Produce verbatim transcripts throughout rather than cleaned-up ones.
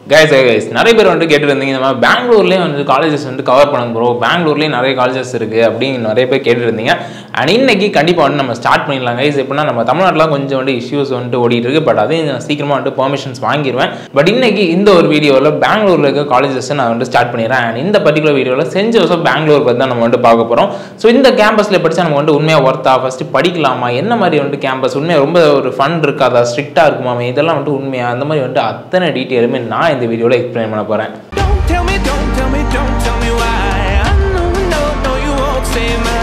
guys guys நிறைய பேர் வந்து கேட்டிருந்தீங்க இந்த மாதிரி பெங்களூர்லயே வந்து காலேजेस வந்து கவர் பண்ணுங்க bro பெங்களூர்லயே நிறைய காலேजेस இருக்கு அப்படி நிறைய பேர் கேட்டிருந்தீங்க and இன்னைக்கு கண்டிப்பா வந்து நம்ம ஸ்டார்ட் பண்ணிடலாம் guys எப்படினா நம்ம தமிழ்நாட்டுல கொஞ்சம் வந்து இஷ்யூஸ் வந்து ஓடிட்டு இருக்கு பட் அதே சீக்கிரமா வந்து பெர்மிஷன்ஸ் வாங்கிடுவேன் பட் இன்னைக்கு இந்த ஒரு வீடியோல பெங்களூர்ல இருக்க காலேजेस நான் வந்து ஸ்டார்ட் பண்ணிறேன் and இந்த பர்టిక్యులர் வீடியோல சென்ட் ஜோசப் பெங்களூர் பத்தி தான் நம்ம வந்து பார்க்க போறோம் சோ இந்த கேம்பஸ்ல படிச்சா நம்ம வந்து உண்மையா வர்த்தா ஃபர்ஸ்ட் படிக்கலாமா என்ன மாதிரி வந்து கேம்பஸ் உண்மையா ரொம்ப ஒரு ஃபன் இருக்காதா ஸ்ட்ரிக்ட்டா இருக்குமா இதெல்லாம் வந்து உண்மையா அந்த மாதிரி வந்து அத்தனை டீடைலுமே நான் இந்த வீடியோல எக்ஸ்பிளைன் பண்ண போறேன் Don't tell me don't tell me don't tell me why I know no no you won't save my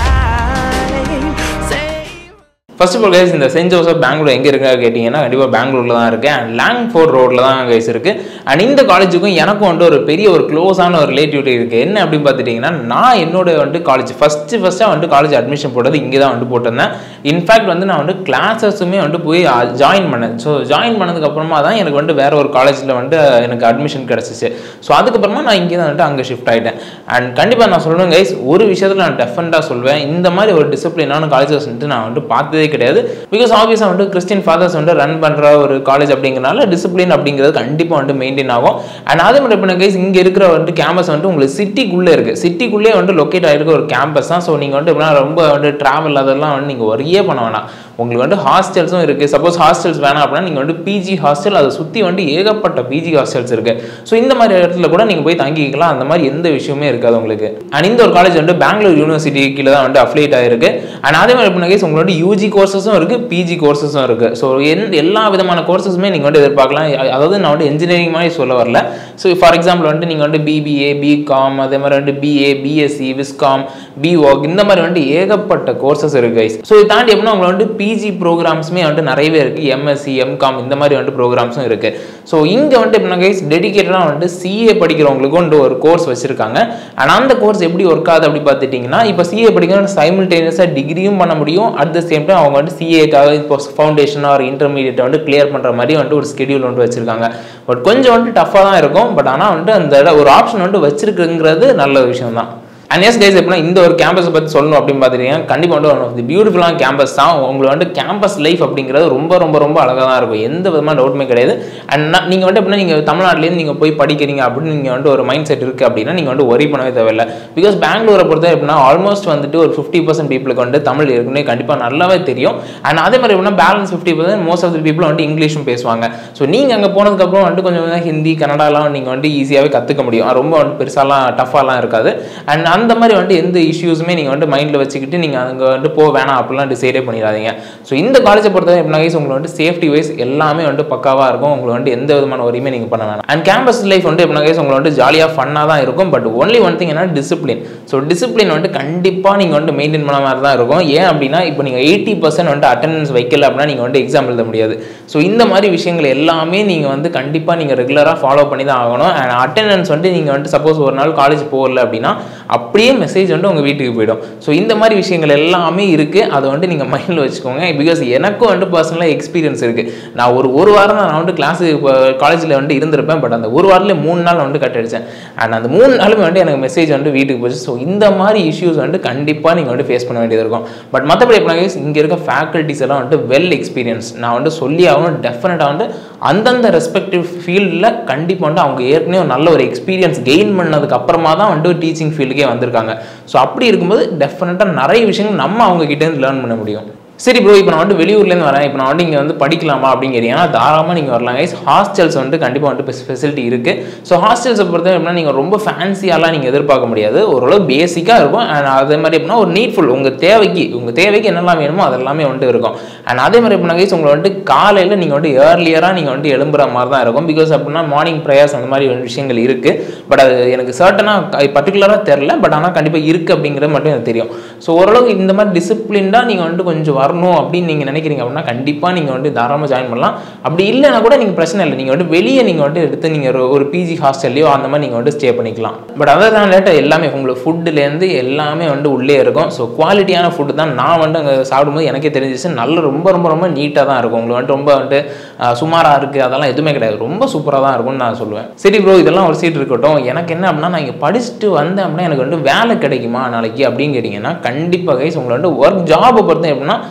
First of all guys இந்த சென்ட் ஜோசப் பெங்களூர் எங்க இருக்கு கேட்டிங்கனா கண்டிப்பா பெங்களூர்ல தான் இருக்கு and லாங்ஃபோர்ட் ரோட்ல தான் guys இருக்கு and இந்த காலேஜுக்கும் எனக்கும் வந்து ஒரு பெரிய ஒரு க்ளோஸான ஒரு ரிலேட்டிவிட்டி இருக்கு என்ன அப்படி பார்த்துட்டீங்கன்னா நான் என்னோட வந்து காலேஜ் ஃபர்ஸ்ட் ஃபர்ஸ்டா வந்து காலேஜ் அட்மிஷன் போட்டது இங்க தான் வந்து போட்டேன் இன்ஃபேக்ட் வந்து நான் வந்து கிளாसेसமே வந்து போய் ஜாயின் பண்ணேன் சோ ஜாயின் பண்ணதுக்கு அப்புறமா தான் எனக்கு வந்து வேற ஒரு காலேஜ்ல வந்து எனக்கு அட்மிஷன் கிடைச்சிச்சு சோ அதுக்கு அப்புறமா நான் இங்க தான் வந்து அங்க ஷிஃப்ட் ஆயிட்டேன் and கண்டிப்பா நான் சொல்றேன் guys ஒரு விஷயத்துல நான் டெஃபனட்டா சொல்வேன் இந்த மாதிரி ஒரு டிசிப்ளினான காலேजेस வந்து நான் வந்து பார்த்ததே கிடையாது because obviously வந்து கிறிஸ்டியன் ஃாதர்ஸ் வந்து ரன் பண்ற ஒரு காலேஜ் அப்படிங்கறனால டிசிப்ளின் அப்படிங்கிறது கண்டிப்பா வந்து மெயின்டெய்ன் ஆகும் and அதே மாதிரி பண்ண गाइस இங்க இருக்கிற வந்து கேம்பஸ் வந்து உங்களுக்கு சிட்டிக்குள்ள இருக்கு சிட்டிக்குள்ளே வந்து லொகேட் ஆயிருக்க ஒரு கேம்பஸ் தான் சோ நீங்க வந்து ரொம்ப வந்து டிராவல் அதெல்லாம் வந்து நீங்க வரியே பண்ண வேணாம் உங்களுக்கு வந்து ஹாஸ்டல்ஸும் இருக்கு சப்போஸ் ஹாஸ்டல்ஸ் வேணாம் அப்படினா நீங்க வந்து பிஜி ஹாஸ்டல் அதை சுத்தி வந்து ஏகப்பட்ட பிஜி ஹாஸ்டல்ஸ் இருக்கு சோ இந்த மாதிரி இடத்துல கூட நீங்க போய் தங்கிக்கலாம் அந்த மாதிரி எந்த விஷயமே இருக்காது உங்களுக்கு and இந்த ஒரு காலேஜ் வந்து பெங்களூர் யுனிவர்சிட்டி கீழ தான் வந்து அஃபிலியேட் ஆயிருக்கு and அதே மாதிரி பண்ண गाइस உங்களுக்கு யூஜி கோர்சஸும் இருக்கு பிஜி கோர்சஸும் இருக்கு சோ எல்லா விதமான கோர்சஸுமே நீங்க வந்து எதிர்பார்க்கலாம் அதாவது நான் வந்து இன்ஜினியரிங் மாதிரி சொல்ல வரல சோ ஃபார் எக்ஸாம்பிள் வந்து நீங்க வந்து பிபிஏ பிகாம் அதே மாதிரி வந்து பிஏ பிஎஸ்சி விஸ்காம் B.Voc இந்த மாதிரி வந்து ஏகப்பட்ட கோர்சஸ் இருக்கு गाइस சோ இத தாண்டி எப்பனா உங்களுக்கு வந்து பிஜி ப்ரோகிராம்ஸ்மே வந்து நிறையவே இருக்கு எம்எஸ்சி எம்காம் இந்த மாதிரி வந்து ப்ரோகிராம்ஸும் இருக்கு சோ இங்க வந்து எப்பனா गाइस டெடிகேட்டடா வந்து சிஏ படிக்கிறவங்களுக்கு வந்து ஒரு கோர்ஸ் வச்சிருக்காங்க and அந்த கோர்ஸ் எப்படி வர்க் ஆகுது அப்படி பார்த்துட்டீங்கன்னா இப்போ சிஏ படிக்கிறவங்க சைமல்டேனியஸா டிகிரியும் பண்ண முடியும் அட் தி சேம் டைம் அவங்க வந்து சிஏக்காக இப்போ ஃபவுண்டேஷன் ஆர் இன்டர்மீடியேட் வந்து கிளியர் பண்ற மாதிரி வந்து ஒரு ஸ்கெட்யூல் வந்து வச்சிருக்காங்க பட் கொஞ்சம் வந்து டஃபா தான் இருக்கும் பட் ஆனா வந்து அந்த ஒரு ஆப்ஷன் வந்து வச்சிருக்குங்கிறது நல்ல விஷயம் தான் and yes guys எப்பனா இந்த ஒரு கேம்பஸ் பத்தி சொல்லணும் அப்படி பாத்தீங்கன்னா கண்டிப்பா வந்து one of the beautiful campus தான் உங்களுக்கு வந்து கேம்பஸ் லைஃப் அப்படிங்கிறது ரொம்ப ரொம்ப ரொம்ப அழகா தான் இருக்கும் எந்த விதமான டவுட்மே கிடையாது and நீங்க வந்து எப்பனா நீங்க தமிழ்நாட்டுல இருந்து நீங்க போய் படிக்கிறீங்க அப்படி நீங்க வந்து ஒரு மைண்ட் செட் இருக்கு அப்படினா நீங்க வந்து worry பண்ணவே தேவையில்லை because பெங்களூரை பொறுத்த எப்பனா ஆல்மோஸ்ட் வந்துட்டு ஒரு fifty percent பீப்பிளுக்கு வந்து தமிழ் இருக்குன்னு கண்டிப்பா நல்லாவே தெரியும் and அதே மாதிரி எப்பனா balance fifty percent most of the people வந்து இங்கிலீஷும் பேசுவாங்க சோ நீங்க அங்க போனதுக்கு அப்புறம் வந்து கொஞ்சம் ஹிந்தி கன்னடாலாம் நீங்க வந்து ஈஸியாவே கத்துக்க முடியும் ரொம்ப வந்து பெருசாலாம் டஃபாலாம் இருக்காது and அந்த மாதிரி வந்து எந்த இஷ்யூஸ்மே நீங்க வந்து மைண்ட்ல வச்சுக்கிட்டு நீங்க அங்க வந்து போ வேணாம் அப்படிலாம் டிசைடே பண்ணிடாதீங்க சோ இந்த காலேஜை பொறுத்தவரை எப்படினா गाइस உங்களுக்கு வந்து சேஃப்டி வைஸ் எல்லாமே வந்து பக்காவா இருக்கும் உங்களுக்கு வந்து எந்த விதமான வரியுமே நீங்க பண்ண வேணாம் and கேம்பஸ் லைஃப் வந்து எப்படினா गाइस உங்களுக்கு வந்து ஜாலியா ஃபன்னா தான் இருக்கும் பட் ஒன்லி ஒன் திங் என்ன டிசிப்ளின் சோ டிசிப்ளின் வந்து கண்டிப்பா நீங்க வந்து மெயின்டெய்ன் பண்ண மாதிரி தான் இருக்கும் ஏன் அப்படினா இப்போ நீங்க eighty percent வந்து அட்டெண்டன்ஸ் வைக்கல அப்படினா நீங்க வந்து எக்ஸாம் எழுத முடியாது சோ இந்த மாதிரி விஷயங்கள் எல்லாமே நீங்க வந்து கண்டிப்பா நீங்க ரெகுலரா ஃபாலோ பண்ணி தான் ஆகணும் and அட்டெண்டன்ஸ் வந்து நீங்க வந்து சப்போஸ் ஒரு நாள் காலேஜ் போகல அப்படினா அப்படியே மெசேஜ் வந்து உங்க வீட்டுக்கு போய்டும் சோ இந்த மாதிரி விஷயங்கள் எல்லாமே இருக்கு அதை வந்து நீங்க மைண்ட்ல வச்சுக்கோங்க பிகாஸ் எனக்கும் வந்து பர்சனலா எக்ஸ்பீரியன்ஸ் இருக்கு நான் ஒரு ஒரு வாரம் நான் வந்து கிளாஸ் காலேஜ்ல வந்து இருந்திருப்பேன் பட் அந்த ஒரு வாரத்துல மூணு நாள் வந்து கட் அடிச்சேன் and அந்த மூணு நாளுமே வந்து எனக்கு மெசேஜ் வந்து வீட்டுக்கு போச்சு சோ இந்த மாதிரி இஷ்யூஸ் வந்து கண்டிப்பா நீங்க வந்து ஃபேஸ் பண்ண வேண்டியது இருக்கும் பட் மத்தபடி எப்படினா இங்க இருக்க ஃபேக்கல்டிஸ் எல்லாம் வந்து வெல் எக்ஸ்பீரியன்ஸ் நான் வந்து சொல்லி ஆகணும் டெஃபினட்டா வந்து அந்தந்த ரெஸ்பெக்டிவ் ஃபீல்ட்ல கண்டிப்பா வந்து அவங்க ஏற்கனவே நல்ல ஒரு எக்ஸ்பீரியன்ஸ் கெயின் பண்ணதுக்கு அப்புறமா தான் வந்து டீச்சிங் ஃபீல்டுக்கே வந்திருக்காங்க சோ அப்படி இருக்கும்போது டெஃபினட்டா நிறைய விஷயங்கள் நம்ம அவங்க கிட்ட இருந்து லேர்ன் பண்ண முடியும் சரி ப்ரோ இப்போ நான் வந்து வெளியூர்ல இருந்து வரேன் இப்போ நான் வந்து இங்க வந்து படிக்கலாமா அப்படிங்கிறீங்கன்னா தாராளமா நீங்க வரலாம் गाइस ஹாஸ்டல்ஸ் வந்து கண்டிப்பா வந்து ஃபெசிலிட்டி இருக்கு சோ ஹாஸ்டல்ஸ் பொறுத்தவரை எப்படினா நீங்க ரொம்ப ஃபேன்சியாலாம் நீங்க எதிர்பார்க்க முடியாது ஓரளவு பேசிக்கா இருக்கும் and அதே மாதிரி எப்படினா ஒரு நீட்ஃபுல் உங்க தேவைக்கு உங்க தேவைக்கு என்னெல்லாம் வேணுமோ அதெல்லாமே வந்து இருக்கும் and அதே மாதிரி எப்படினா गाइस உங்களை வந்து காலையில நீங்க வந்து ஏர்லியரா நீங்க வந்து எழும்புற மாதிரி தான் இருக்கும் பிகாஸ் அப்படினா மார்னிங் பிரேயர்ஸ் அந்த மாதிரி விஷயங்கள் இருக்கு பட் அது எனக்கு சர்ட்டனா பர்టిక్యులரா தெரியல பட் ஆனா கண்டிப்பா இருக்கு அப்படிங்கிறது மட்டும் எனக்கு தெரியும் சோ ஓரளவு இந்த மாதிரி டிசிப்ளின்டா நீங்க வந்து கொஞ்சம் வரணும் அப்படின்னு நீங்க நினைக்கிறீங்க அப்படினா கண்டிப்பா நீங்க வந்து தாராளமா ஜாயின் பண்ணலாம் அப்படி இல்லனா கூட நீங்க பிரச்சனை இல்லை நீங்க வந்து வெளிய நீங்க வந்து எடுத்து நீங்க ஒரு பிஜி ஹாஸ்டல்லையோ அந்த மாதிரி நீங்க வந்து ஸ்டே பண்ணிக்கலாம் பட் அதர் தான் லேட்டா எல்லாமே உங்களுக்கு ஃபுட்ல இருந்து எல்லாமே வந்து உள்ளே இருக்கும் சோ குவாலிட்டியான ஃபுட் தான் நான் வந்து அங்க சாப்பிடும்போது எனக்கே தெரிஞ்சிச்சு நல்ல ரொம்ப ரொம்ப ரொம்ப நீட்டா தான் இருக்கும் உங்களுக்கு வந்து ரொம்ப வந்து சுமாரா இருக்கு அதெல்லாம் எதுவுமே கிடையாது ரொம்ப சூப்பரா தான் இருக்கும்னு நான் சொல்லுவேன் சரி ப்ரோ இதெல்லாம் ஒரு சீட் இருக்கட்டும் எனக்கு என்ன அப்படினா நான் இங்க படிச்சிட்டு வந்தேன் அப்படினா எனக்கு வந்து வேலை கிடைக்குமா நாளைக்கு அப்படின்னு கேட்டீங்கன்னா கண்டிப்பா गाइस உங்களுக்கு வந்து ஒர்க் ஜாப் பொறுத்த எப்படின்னா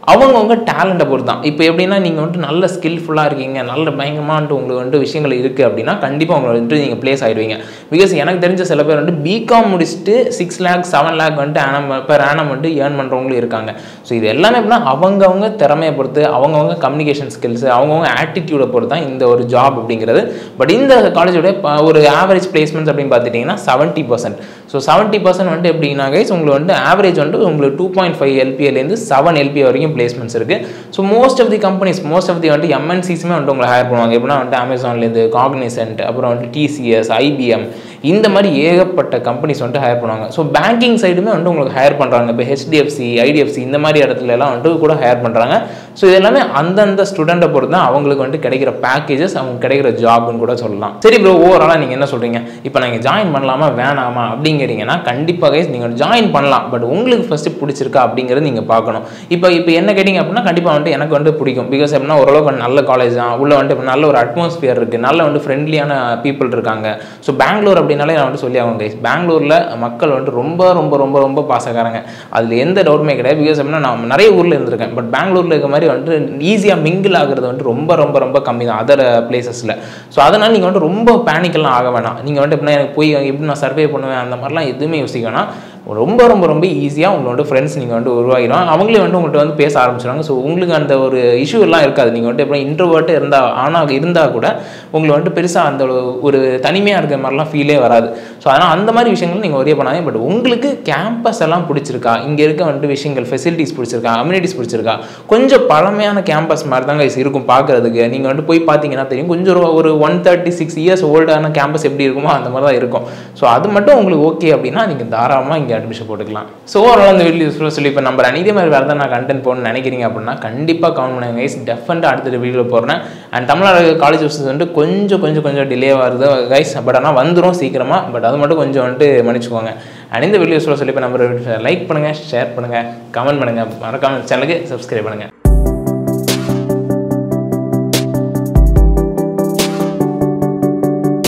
அவங்கவுங்க டேலண்ட்டை பொறுத்து தான். இப்போ எப்படின்னா நீங்கள் வந்துட்டு நல்ல ஸ்கில்ஃபுல்லாக இருக்கீங்க, நல்ல பயங்கரமான்ட்டு உங்களுக்கு வந்துட்டு விஷயங்கள் இருக்குது அப்படின்னா கண்டிப்பாக உங்களை வந்துட்டு நீங்கள் ப்ளேஸ் ஆகிடுவீங்க. பிகாஸ் எனக்கு தெரிஞ்ச சில பேர் வந்துட்டு பிகாம் முடிச்சுட்டு சிக்ஸ் லேக் செவன் லேக் வந்துட்டு ஆனம் பெர் ஆனம் வந்துட்டு ஏர்ன் பண்ணுறவங்களும் இருக்காங்க. ஸோ இது எல்லாமே எப்படின்னா அவங்கவுங்க திறமையை பொறுத்து, அவங்கவுங்க கம்யூனிகேஷன் ஸ்கில்ஸு, அவங்கவுங்க ஆட்டிடியூடை பொறுத்து தான் இந்த ஒரு ஜாப் அப்படிங்கிறது. பட் இந்த காலேஜோட ஒரு ஆவரேஜ் பிளேஸ்மெண்ட்ஸ் அப்படின்னு பார்த்துட்டிங்கன்னா seventy percent. So seventy percent வந்துட்டு எப்படின்னா கைஸ் உங்களுக்கு வந்து ஆவரேஜ் வந்துட்டு உங்களுக்கு டூ பாயிண்ட் ஃபைவ் எல்பிஏலேருந்து செவன் எல்பிஏ வரைக்கும் பிளேஸ்மெண்ட்ஸ் இருக்குது. So most of the companies most of the வந்துட்டு எம்என்சிஸுமே வந்துட்டு உங்களை ஹையர் பண்ணுவாங்க. எப்படின்னா வந்துட்டு அமேசான்லேருந்து, காக்னிசன்ட், அப்புறம் வந்துட்டு டிசிஎஸ், ஐபிஎம், இந்த மாதிரி ஏகப்பட்ட கம்பெனிஸ் வந்துட்டு ஹையர் பண்ணுவாங்க. ஸோ பேங்கிங் சைடுமே வந்துட்டு உங்களுக்கு ஹையர் பண்ணுறாங்க. இப்போ ஹெச்டிஎஃப்சி, ஐடிஎஃப்சி இந்த மாதிரி இடத்துல எல்லாம் வந்துட்டு கூட ஹையர் பண்ணுறாங்க. ஸோ இது எல்லாமே அந்தந்த ஸ்டூடெண்ட்டை பொறுத்து தான் அவங்களுக்கு வந்துட்டு கிடைக்கிற பேக்கேஜஸ், அவங்க கிடைக்கிற ஜாப்னு கூட சொல்லலாம். சரி ப்ரோ, ஓவராலாக நீங்கள் என்ன சொல்கிறீங்க? இப்போ நீங்கள் ஜாயின் பண்ணலாமா வேணாமா அப்படிங்கிறீங்கன்னா கண்டிப்பாக கைஸ் நீங்கள் ஜாயின் பண்ணலாம். பட் உங்களுக்கு ஃபஸ்ட்டு பிடிச்சிருக்கா அப்படிங்கிறது நீங்கள் பார்க்கணும். இப்போ இப்போ என்ன கேட்டிங்க அப்படின்னா கண்டிப்பாக வந்துட்டு எனக்கு வந்துட்டு பிடிக்கும். பிகாஸ் எப்படின்னா ஓரளவுக்கு நல்ல காலேஜ் தான், உள்ள வந்துட்டு நல்ல ஒரு அட்மாஸ்பியர் இருக்குது, நல்ல வந்து ஃப்ரெண்ட்லியான பீப்புள் இருக்காங்க. ஸோ பெங்களூர் அப்படின்னாலே நான் வந்துட்டு சொல்லி ஆகும் கைஸ், பெங்களூரில் மக்கள் வந்துட்டு ரொம்ப ரொம்ப ரொம்ப ரொம்ப பாசக்காரங்க. அதில் எந்த டவுட்டுமே கிடையாது. பிகாஸ் எப்படின்னா நான் நிறைய ஊரில் இருந்திருக்கேன். பட் பெங்களூரில் இருக்க மாதிரி வந்துட்டு ஈஸியாக மிங்கிள் ஆகிறது வந்துட்டு ரொம்ப ரொம்ப ரொம்ப கம்மி தான் அதர் பிளேசஸில். ஸோ அதனால் நீங்கள் வந்துட்டு ரொம்ப பேனிக்கெல்லாம் ஆக வேணாம். நீங்கள் வந்துட்டு எப்படின்னா எனக்கு போய் எப்படி நான் சர்வே பண்ணுவேன் அந்த மாதிரிலாம் எதுவுமே யோசிக்க வேணாம். ரொம்ப ரொம்ப ரொம்ப ஈஸியாக உங்களோட ஃப்ரெண்ட்ஸ் நீங்கள் வந்துட்டு உருவாகிடும். அவங்களே வந்துட்டு உங்கள்கிட்ட வந்து பேச ஆரம்பிச்சிடுவாங்க. ஸோ உங்களுக்கு அந்த ஒரு இஷ்யூ எல்லாம் இருக்காது. நீங்கள் வந்துட்டு எப்படின்னா இன்ட்ரோவர்ட்டு இருந்தால் ஆனால் இருந்தால் கூட உங்களுக்கு வந்துட்டு பெருசாக அந்த ஒரு தனிமையாக இருக்கிற மாதிரிலாம் ஃபீலே வராது. ஸோ அதனால் அந்த மாதிரி விஷயங்கள் நீங்கள் ஒரே பண்ணாதீங்க. பட் உங்களுக்கு கேம்பஸ் எல்லாம் பிடிச்சிருக்கா, இங்கே இருக்க வந்துட்டு விஷயங்கள் ஃபெசிலிட்டிஸ் பிடிச்சிருக்கா, அம்யூனிட்டிஸ் பிடிச்சிருக்கா, கொஞ்சம் பழமையான கேம்பஸ் மாதிரி தாங்க இருக்கும் பார்க்குறதுக்கு. நீங்கள் வந்துட்டு போய் பார்த்தீங்கன்னா தெரியும், கொஞ்சம் ஒரு ஒன் தேர்ட்டி சிக்ஸ் இயர்ஸ் ஓல்டான கேம்பஸ் எப்படி இருக்குமோ அந்த மாதிரி தான் இருக்கும். ஸோ அது மட்டும் உங்களுக்கு ஓகே அப்படின்னா நீங்கள் தாராளமாக இங்கே அட்மிஷன் போட்டுக்கலாம். ஸோ ஓவரால் இந்த வீடியோ யூஸ்ஃபுல்லாக சொல்லி இப்போ நம்ம இதே மாதிரி வேறு தான் நான் கண்டென்ட் போகணும்னு நினைக்கிறீங்க அப்படின்னா கண்டிப்பாக கமெண்ட் பண்ணுங்க கைஸ். டெஃபினட்டாக அடுத்த வீடியோ போடுறேன். அண்ட் தமிழ்நாடு காலேஜ் ஹாஸ்டல்ஸ் வந்துட்டு கொஞ்சம் கொஞ்சம் கொஞ்சம் டிலே வருது கைஸ். பட் ஆனால் வந்துடும் சீக்கிரமாக. பட் அது மட்டும் கொஞ்சம் வந்துட்டு மன்னிச்சுக்கோங்க. அண்ட் இந்த வீடியோ யூஸ்ஃபுல்லாக சொல்லி இப்போ நம்ம லைக் பண்ணுங்கள், ஷேர் பண்ணுங்கள், கமெண்ட் பண்ணுங்கள், மறக்காம சேனலுக்கு சப்ஸ்கிரைப் பண்ணுங்கள்.